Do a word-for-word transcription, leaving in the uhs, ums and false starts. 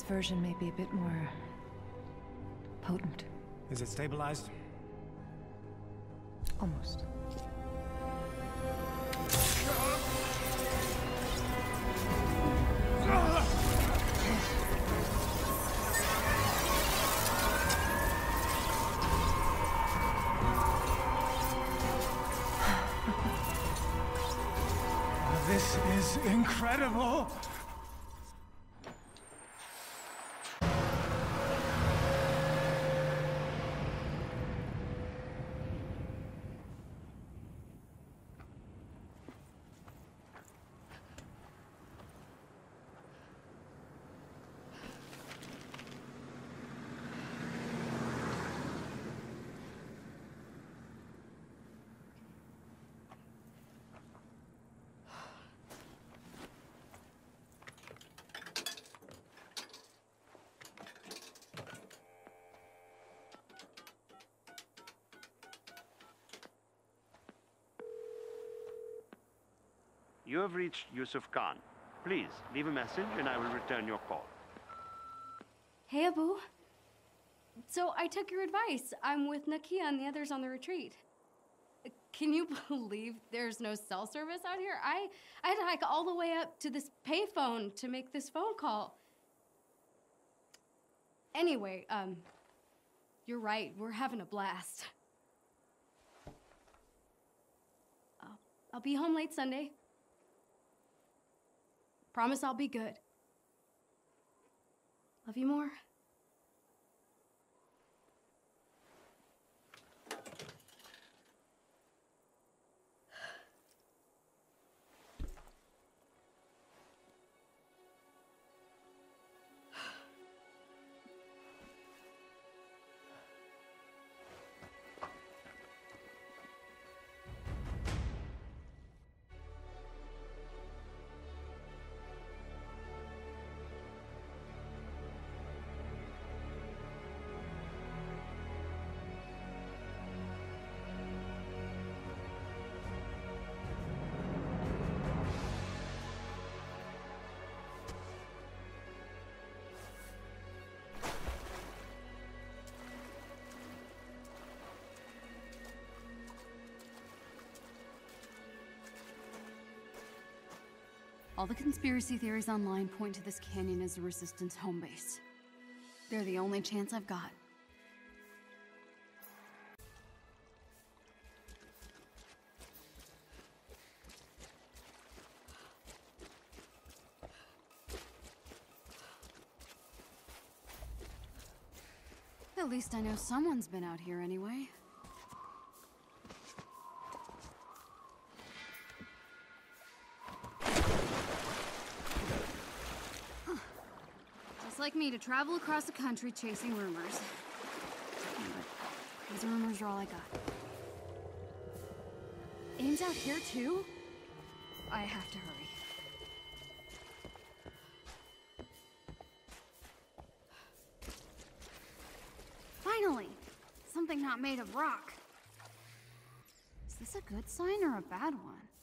version may be a bit more potent. Is it stabilized? Almost. This is incredible! You have reached Yusuf Khan. Please, leave a message and I will return your call. Hey, Abu. So I took your advice. I'm with Nakia and the others on the retreat. Can you believe there's no cell service out here? I, I had to hike all the way up to this payphone to make this phone call. Anyway, um, you're right. We're having a blast. I'll, I'll be home late Sunday. Promise I'll be good. Love you more. All the conspiracy theories online point to this canyon as the Resistance home base. They're the only chance I've got. At least I know someone's been out here anyway. Like me to travel across the country chasing rumors. But these rumors are all I got. Aim's out here too? I have to hurry. Finally! Something not made of rock. Is this a good sign or a bad one?